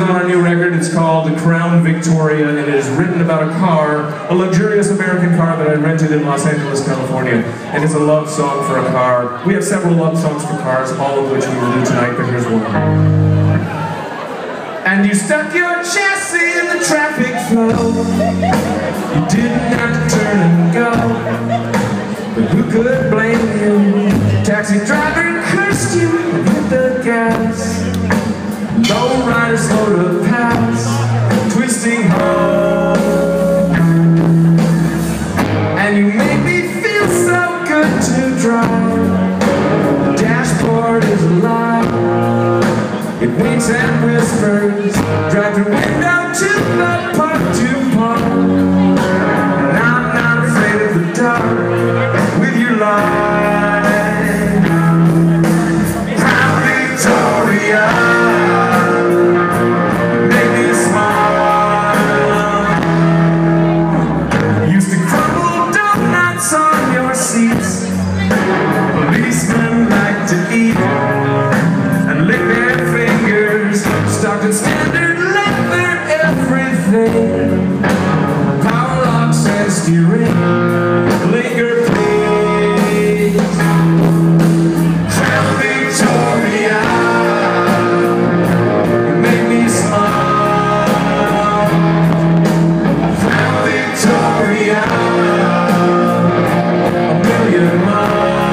on our new record. It's called Crown Victoria, and it is written about a car, a luxurious American car that I rented in Los Angeles, California. And it's a love song for a car. We have several love songs for cars, all of which we will do tonight, but here's one. And you stuck your chassis in the traffic flow. You didn't have to turn and go, but who could blame you? Taxi driver cursed you and hit the gas. Low rider slow to pass, twisting home. And you make me feel so good to drive. The dashboard is alive. It winks and whispers, drive the window to the park to park. And I'm not afraid of the dark with your light. Crown Victoria, make me smile. Used to crumble donuts on your seats. Policemen like to eat and lick their fingers, stocked in standard leather everything. Power locks and steering, linger please. Crown Victoria, make me smile. Crown Victoria, a million miles.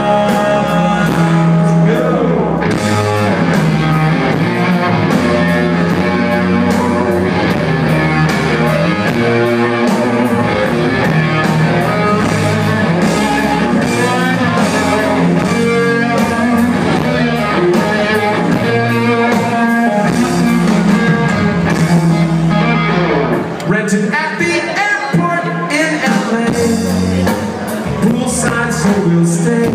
Rented at the airport in LA, poolside so we'll stay.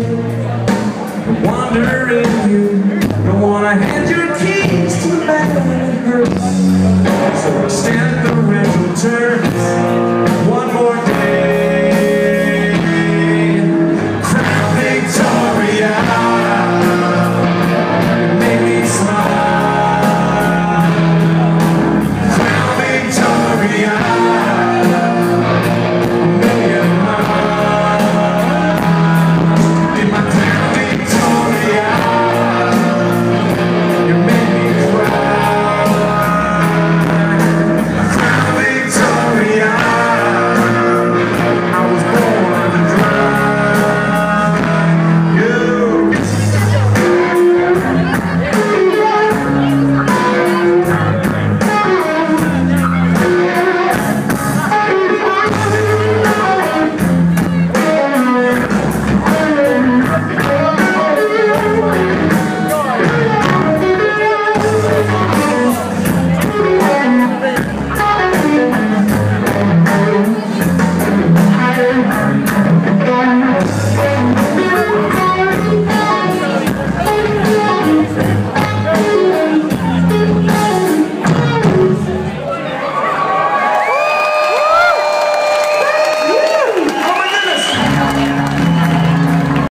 Wandering you, don't wanna hand your keys to man when it hurts.